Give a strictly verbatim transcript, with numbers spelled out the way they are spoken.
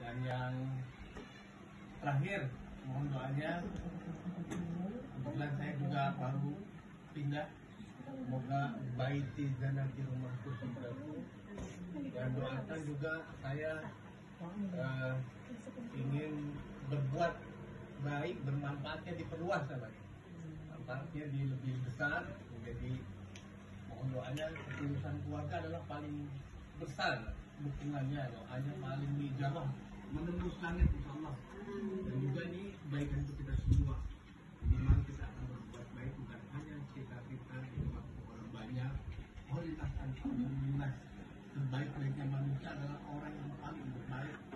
Dan yang terakhir, mohon doanya. Kebetulan saya juga baru pindah. Semoga baiti zanati rumahku saudaraku. Dan doakan juga saya uh, ingin berbuat baik, bermanfaatnya diperluas lagi. Manfaatnya di lebih besar. Jadi mohon doanya, ketulusan keluarga adalah paling besar dukungannya, doanya paling dijawab, menembus langit insya Allah. Dan juga ini kebaikan untuk kita semua. Memang kita akan berbuat baik bukan hanya sekitar kita, itu orang banyak. Kualitas alhamdulillah terbaik-baiknya manusia adalah orang yang paling berbaik.